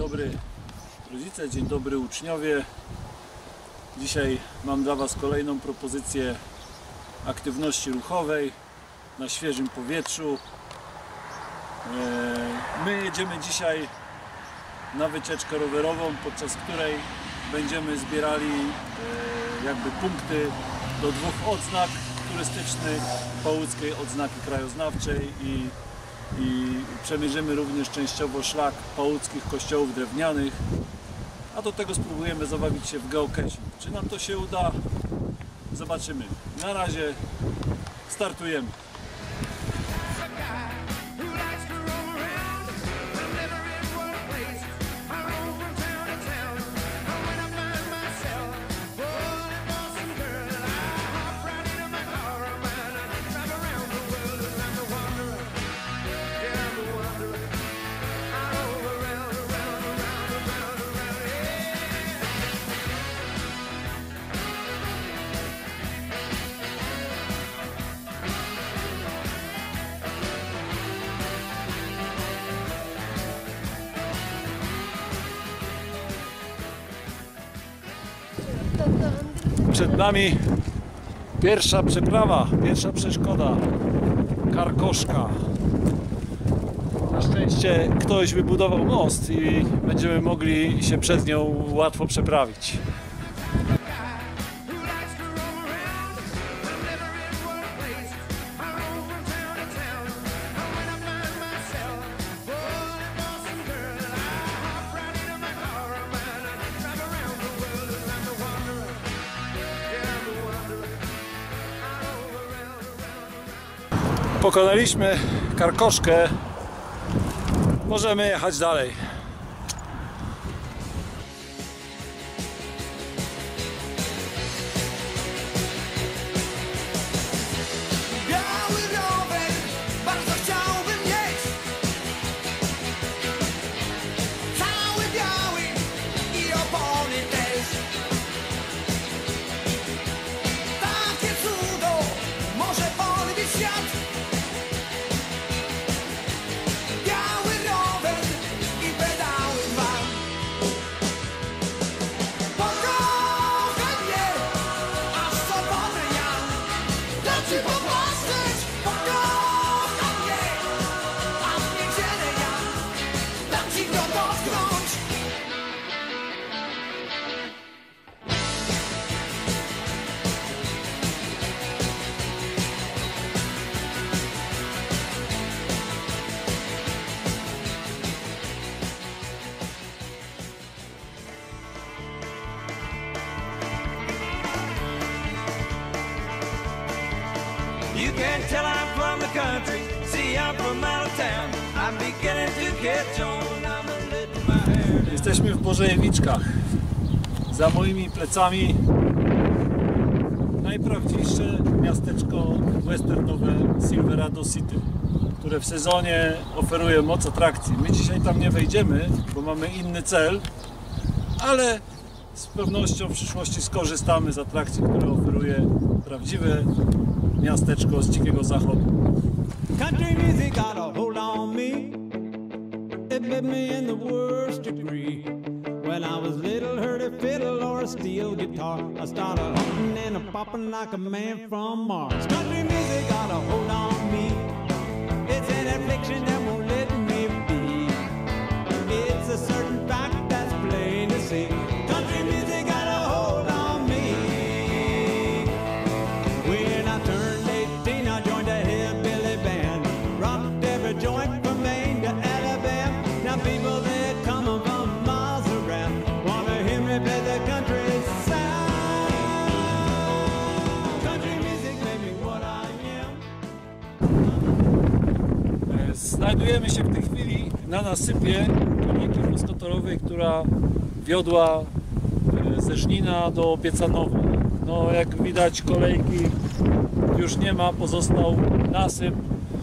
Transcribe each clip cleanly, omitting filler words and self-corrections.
dobry rodzice, dzień dobry uczniowie. Dzisiaj mam dla Was kolejną propozycję aktywności ruchowej na świeżym powietrzu. My jedziemy dzisiaj na wycieczkę rowerową, podczas której będziemy zbierali jakby punkty do dwóch odznak turystycznych, połódzkiej odznaki krajoznawczej i przemierzymy również częściowo szlak połódzkich kościołów drewnianych, a do tego spróbujemy zabawić się w geocaching. Czy nam to się uda? Zobaczymy. Na razie startujemy. Przed nami pierwsza przeprawa, pierwsza przeszkoda, Karkoszka. Na szczęście ktoś wybudował most i będziemy mogli się przez nią łatwo przeprawić. Pokonaliśmy Karkoszkę, możemy jechać dalej. Biały rower, bardzo chciałbym mieć. Cały biały i opony też. Takie cudo może podbić świat. You can tell I'm from the country, see I'm from out of town. I'm beginning to catch on, I'm a letting my hair down. Jesteśmy w Bożejewiczkach. Za moimi plecami najprawdziwsze miasteczko westernowe Silverado City, które w sezonie oferuje moc atrakcji. My dzisiaj tam nie wejdziemy, bo mamy inny cel, ale z pewnością w przyszłości skorzystamy z atrakcji, które oferuje prawdziwe miasteczko z Dzikiego Zachodu. Country music got a hold on me. It bit me in the worst degree. When I was little, heard a fiddle or a steel guitar. I started hunting and a popping like a man from Mars. Country music got a hold on me. It's an affliction that won't let me be. It's a certain fact that's plain to see. Country music got a hold on me. When I turned 18, I joined a hillbilly band. Rocked every joint from Maine to Alabama. Now people that come from miles around wanna hear me play the country sound. Country music made me what I am. Znajdujemy się w tej chwili na nasypie linii wąskotorowej, która wiodła ze Żnina do Piecanowa. No, jak widać, kolejki już nie ma, pozostał nasyp.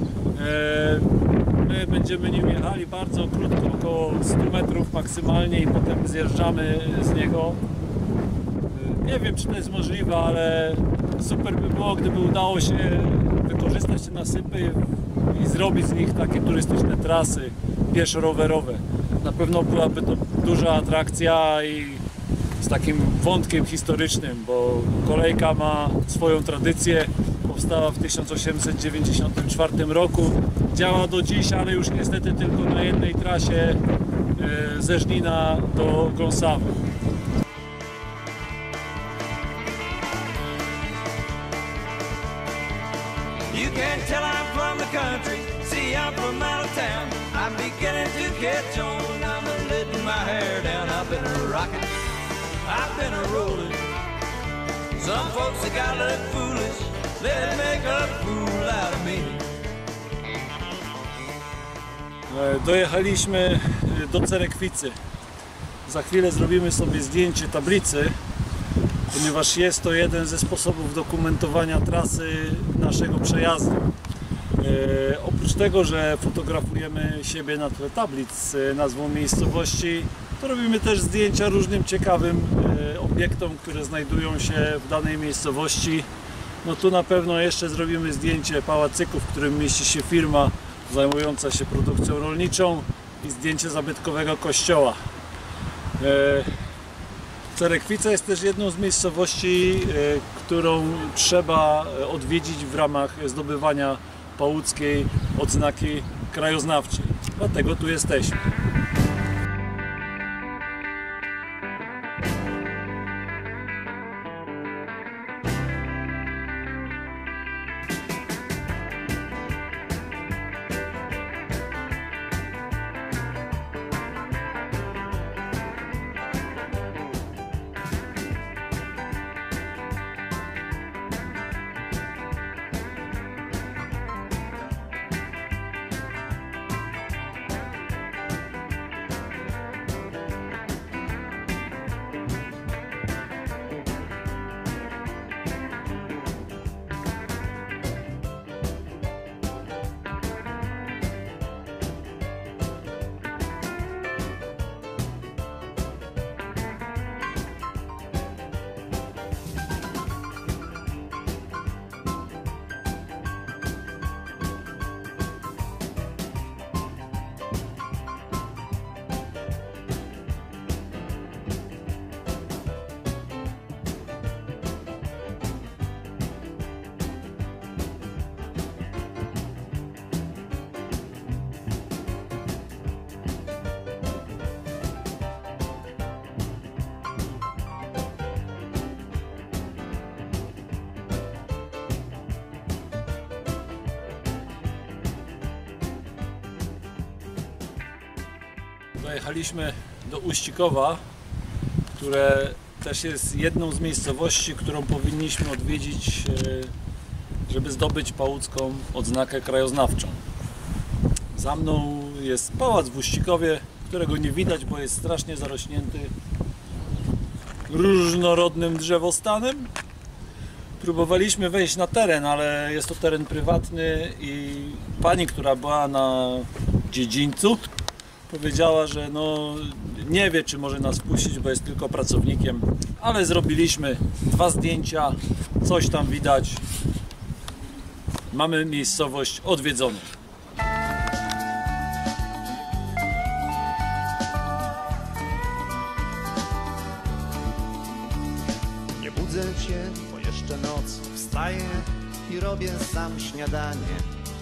My będziemy nim jechali bardzo krótko, około 100 metrów maksymalnie, i potem zjeżdżamy z niego. Nie wiem, czy to jest możliwe, ale super by było, gdyby udało się wykorzystać te nasypy i zrobić z nich takie turystyczne trasy pieszo-rowerowe. Na pewno byłaby to duża atrakcja i z takim wątkiem historycznym, bo kolejka ma swoją tradycję. Powstała w 1894 roku. Działa do dziś, ale już niestety tylko na jednej trasie ze Żnina do Gąsawy. You can tell I'm from the country, see I'm from out of town. I'm beginning to catch on, I'm letting my hair down. I've been a rockin', I've been a rollin'. Some folks they got look foolish, let it make a fool out of me. Dojechaliśmy do Cerekwicy. Za chwilę zrobimy sobie zdjęcie tablicy, ponieważ jest to jeden ze sposobów dokumentowania trasy naszego przejazdu. Oprócz tego, że fotografujemy siebie na tle tablic z nazwą miejscowości, to robimy też zdjęcia różnym ciekawym obiektom, które znajdują się w danej miejscowości. No tu na pewno jeszcze zrobimy zdjęcie pałacyku, w którym mieści się firma zajmująca się produkcją rolniczą, i zdjęcie zabytkowego kościoła. Cerekwica jest też jedną z miejscowości, którą trzeba odwiedzić w ramach zdobywania pałuckiej odznaki krajoznawczej. Dlatego tu jesteśmy. Dojechaliśmy do Uścikowa, które też jest jedną z miejscowości, którą powinniśmy odwiedzić, żeby zdobyć pałucką odznakę krajoznawczą. Za mną jest pałac w Uścikowie, którego nie widać, bo jest strasznie zarośnięty różnorodnym drzewostanem. Próbowaliśmy wejść na teren, ale jest to teren prywatny i pani, która była na dziedzińcu, powiedziała, że no nie wie, czy może nas puścić, bo jest tylko pracownikiem, ale zrobiliśmy 2 zdjęcia, coś tam widać. Mamy miejscowość odwiedzoną. Nie budzę cię, bo jeszcze noc. Wstaję i robię sam śniadanie.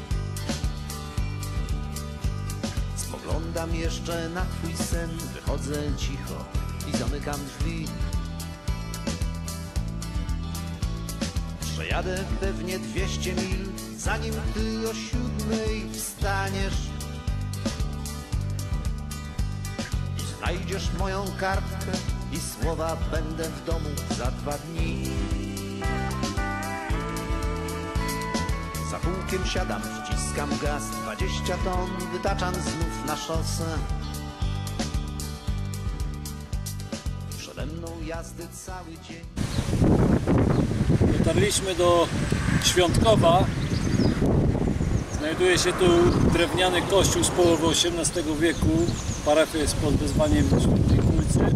Spoglądam jeszcze na twój sen. Wychodzę cicho i zamykam drzwi. Przejadę pewnie 200 mil, zanim ty o 7:00 wstaniesz i znajdziesz moją kartkę i słowa będę w domu za 2 dni. Za kółkiem siadam, wciskam gaz, 20 ton wytaczam znów na szosę. Przede mną jazdy cały dzień. Dotarliśmy do Świątkowa. Znajduje się tu drewniany kościół z połowy XVIII wieku. Parafia jest pod wezwaniem Świętej Kulcy.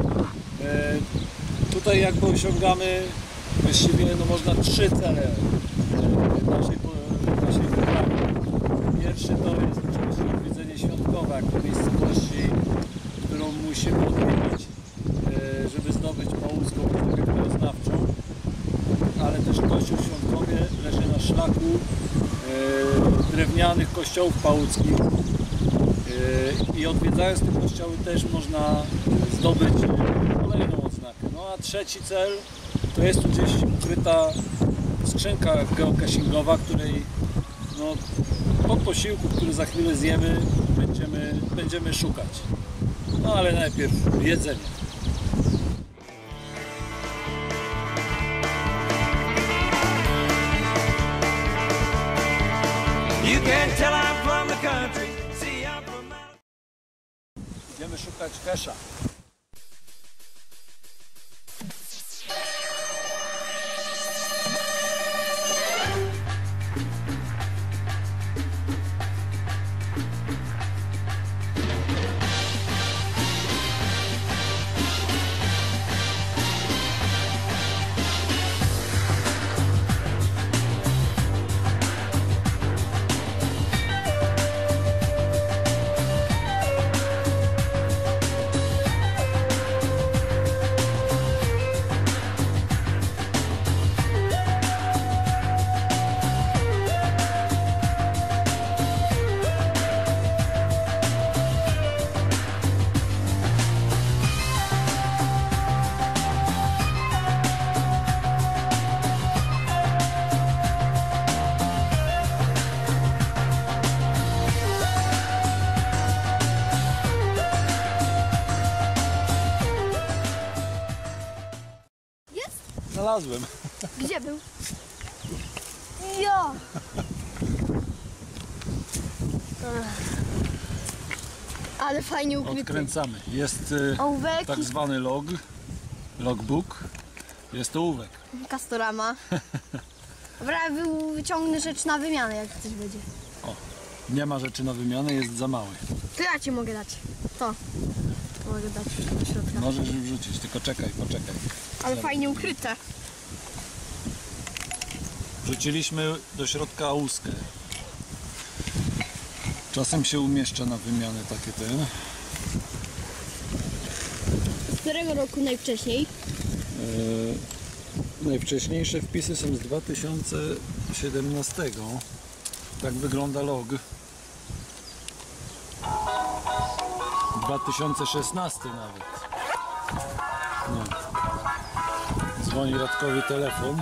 Tutaj jakby osiągamy właściwie no można 3 cele naszej wyprawy. Pierwszy to jest oczywiście naszej odwiedzenie świątkowe, jako miejscowości, którą musimy odwiedzić, żeby zdobyć pałuską kulturę krajoznawczą, ale też kościół w Świątkowie leży na szlaku drewnianych kościołów pałuckich i odwiedzając te kościoły też można zdobyć kolejną odznakę. No a trzeci cel to jest tu gdzieś ukryta skrzynka geocachingowa, której no, po posiłku, który za chwilę zjemy, będziemy szukać. No ale najpierw jedzenie. You can tell I'm from the country. See, I'm from out. Idziemy szukać kesza. Znalazłem. Gdzie był? Jo! Ale fajnie ukryty. Odkręcamy. Jest Ołówek, tak zwany logbook. Jest to ołówek. Castorama. Dobra, wyciągnę rzecz na wymianę, jak coś będzie. Nie ma rzeczy na wymianę, jest za mały. To ja ci mogę dać. To. Mogę dać do środka. Możesz już wrzucić, tylko poczekaj. Ale fajnie ukryte. Wrzuciliśmy do środka łuskę. Czasem się umieszcza na wymianę takie ten. Z którego roku najwcześniej? Najwcześniejsze wpisy są z 2017. Tak wygląda log. 2016 nawet. No. Dzwoni Radkowi telefon.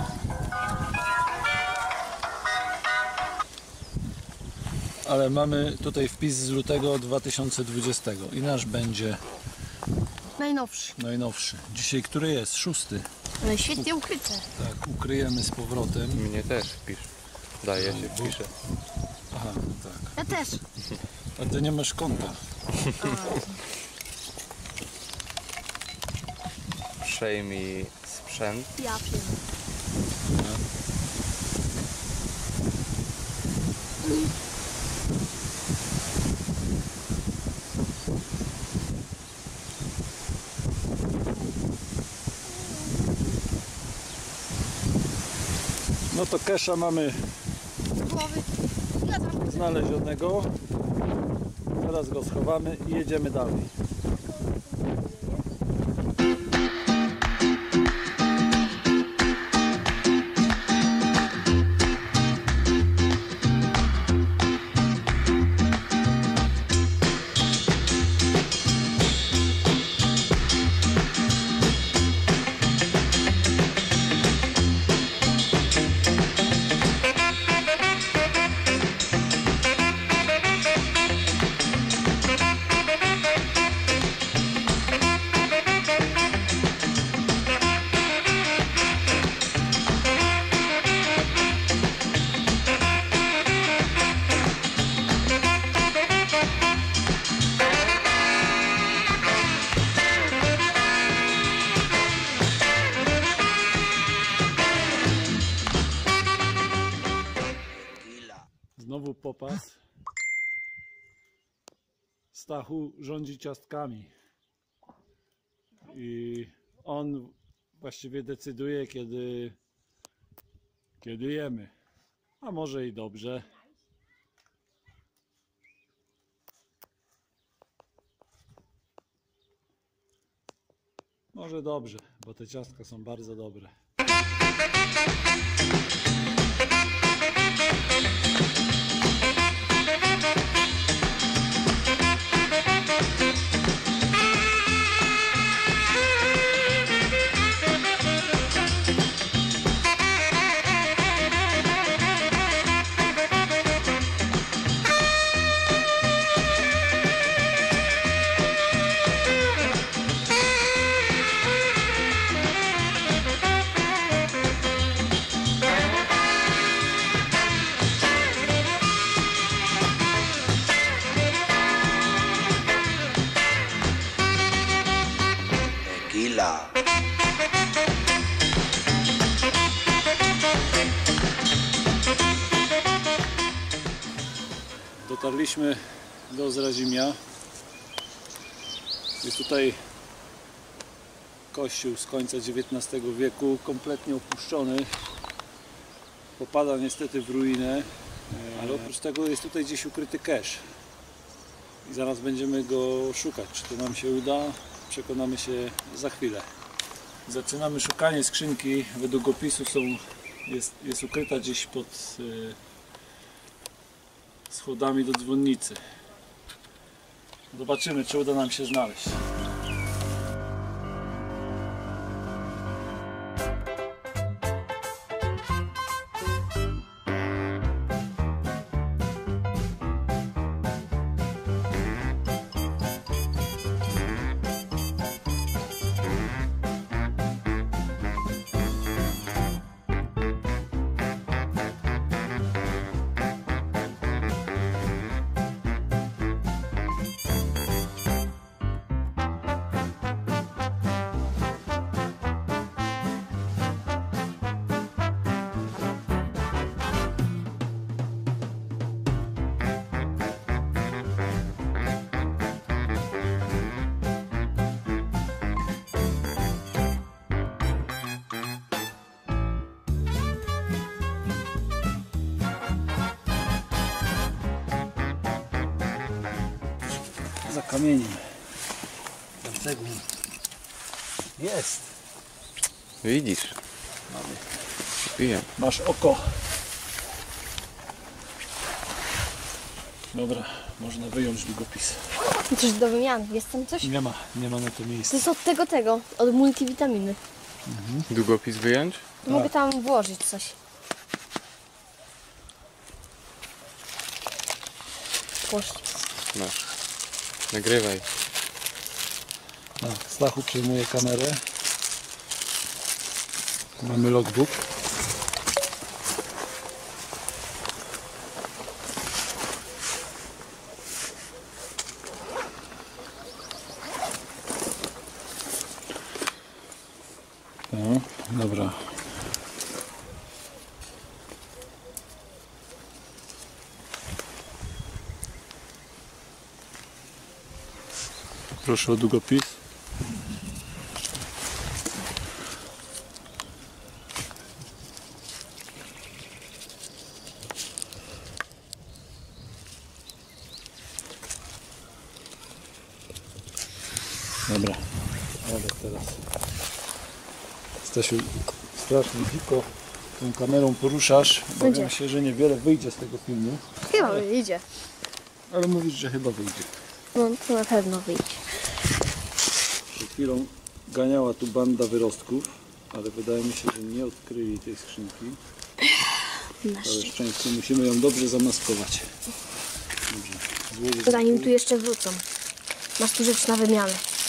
Ale mamy tutaj wpis z lutego 2020 i nasz będzie Najnowszy. najnowszy. Dzisiaj który jest? 6. Ale świetnie ukryte. Tak, ukryjemy z powrotem. Mnie też wpisz. Daje się, wpiszę. Aha, tak. Ja też. A ty nie masz konta. Przejmij sprzęt. Ja wiem. No to kesza mamy Głowy. Ja tam. znalezionego. Teraz go schowamy i jedziemy dalej. Znowu popas. Stachu rządzi ciastkami. I on właściwie decyduje, kiedy jemy. A może i dobrze. Może dobrze, bo te ciastka są bardzo dobre. Tequila. Dotarliśmy do Zrazimia. Jest tutaj kościół z końca XIX wieku, kompletnie opuszczony. Popada niestety w ruinę, ale oprócz tego jest tutaj gdzieś ukryty cache. I zaraz będziemy go szukać. Czy to nam się uda? Przekonamy się za chwilę. Zaczynamy szukanie skrzynki. Według opisu jest ukryta gdzieś pod schodami do dzwonnicy. Zobaczymy, czy uda nam się znaleźć. Za kamieniem. Za cegłą. Jest. Widzisz? Piję. Masz oko. Dobra, można wyjąć długopis. Coś do wymiany, jest tam coś? Nie ma na to To miejsca. jest od tego, od multivitaminy. Długopis wyjąć? To mogę tam włożyć coś. Proszę. Masz. Nagrywaj. Stachu przejmuje kamerę. Mamy logbook. No, dobra. Proszę o długopis. Dobra, ale teraz Stasiu, strasznie dziko tą kamerą poruszasz. Obawiam się, że niewiele wyjdzie z tego filmu, Chyba wyjdzie. ale mówisz, że chyba wyjdzie. No to na pewno wyjdzie. Przed chwilą ganiała tu banda wyrostków, ale wydaje mi się, że nie odkryli tej skrzynki. Na Całe szczęście. szczęście musimy ją dobrze zamaskować. Dobrze. Złożyć Zanim tu jeszcze wrócą. Masz tu rzecz na wymianę.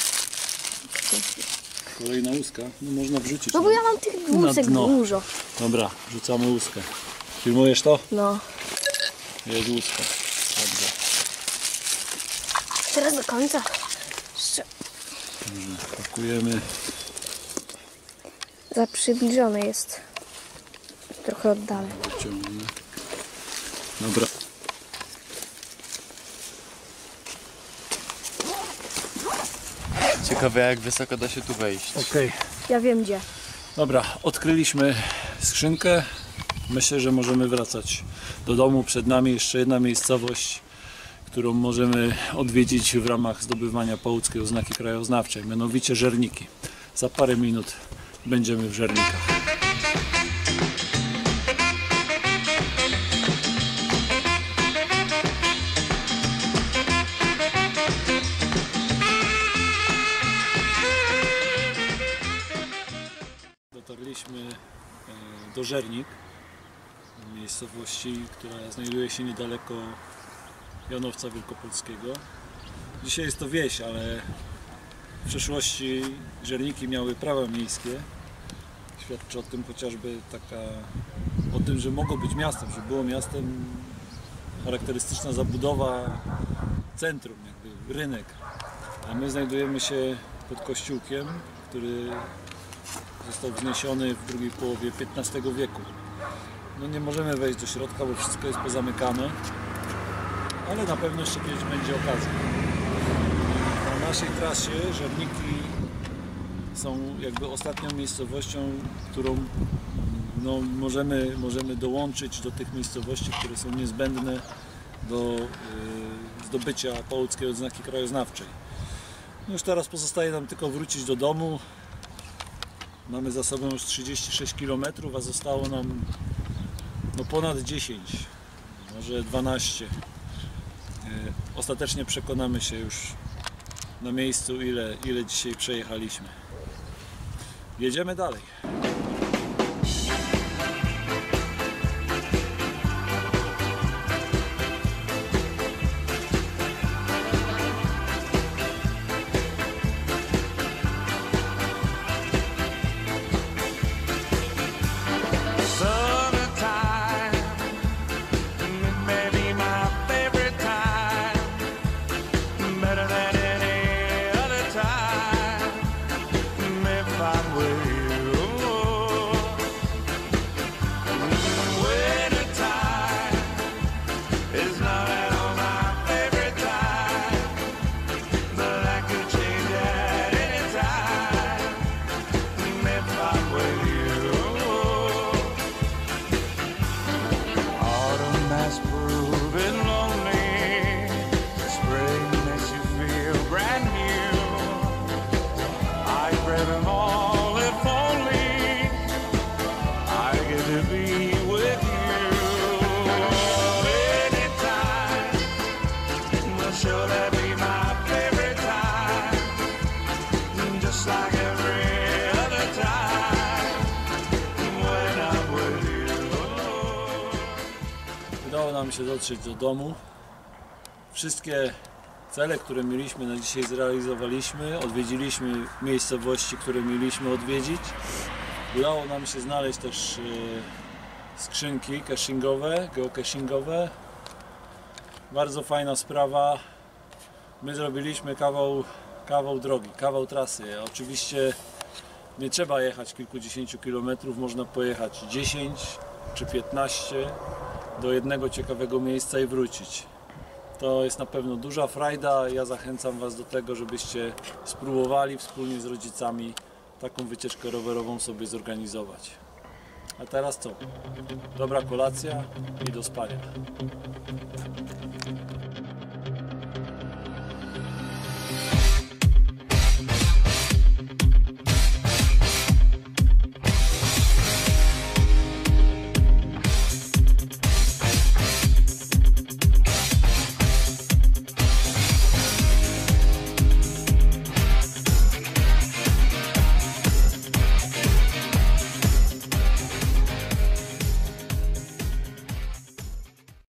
kolejna łuska. No można wrzucić. No bo ja mam tych na łusek dno. dużo. Dobra, rzucamy łuskę. Filmujesz to? No. Jest łuska. Dobrze. Teraz do końca. Jeszcze Pakujemy. za przybliżone jest. Trochę oddalę. Wyciągnę. Dobra. Ciekawe, jak wysoko da się tu wejść. Okej. Ja wiem gdzie. Dobra, odkryliśmy skrzynkę. Myślę, że możemy wracać do domu. Przed nami jeszcze jedna miejscowość, którą możemy odwiedzić w ramach zdobywania połódzkiej oznaki krajoznawczej, mianowicie Żerniki. za parę minut będziemy w Żernikach. Dotarliśmy do Żernik, miejscowości, która znajduje się niedaleko Janowca Wielkopolskiego. Dzisiaj jest to wieś, ale w przeszłości Żerniki miały prawa miejskie. Świadczy o tym chociażby o tym, że mogło być miastem, że było miastem, charakterystyczna zabudowa centrum, jakby rynek. A my znajdujemy się pod kościółkiem, który został wzniesiony w drugiej połowie XV wieku. No nie możemy wejść do środka, bo wszystko jest pozamykane, ale na pewno jeszcze kiedyś będzie okazja. Na naszej trasie Żerniki są jakby ostatnią miejscowością, którą no, możemy dołączyć do tych miejscowości, które są niezbędne do zdobycia połódzkiej odznaki krajoznawczej. No już teraz pozostaje nam tylko wrócić do domu. Mamy za sobą już 36 km, a zostało nam no, ponad 10, może 12. Ostatecznie przekonamy się już na miejscu, ile dzisiaj przejechaliśmy. Jedziemy dalej. Udało nam się dotrzeć do domu. Wszystkie cele, które mieliśmy na dzisiaj, zrealizowaliśmy. Odwiedziliśmy miejscowości, które mieliśmy odwiedzić. Udało nam się znaleźć też skrzynki cachingowe, geocachingowe. Bardzo fajna sprawa. My zrobiliśmy kawał drogi, kawał trasy. Oczywiście nie trzeba jechać kilkudziesięciu kilometrów, można pojechać 10 czy 15 do jednego ciekawego miejsca i wrócić. To jest na pewno duża frajda. Ja zachęcam Was do tego, żebyście spróbowali wspólnie z rodzicami taką wycieczkę rowerową sobie zorganizować. A teraz co? Dobra kolacja i do spania.